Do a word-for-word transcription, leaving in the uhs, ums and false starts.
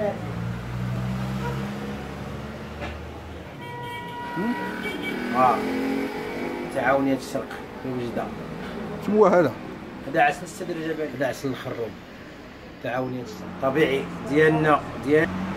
اه تعاونيات الشرق في وجده. شنو هو هذا؟ هذا عسل السدر جبل، هذا عسل الخروم. تعاونيات الشرق طبيعي ديالنا ديال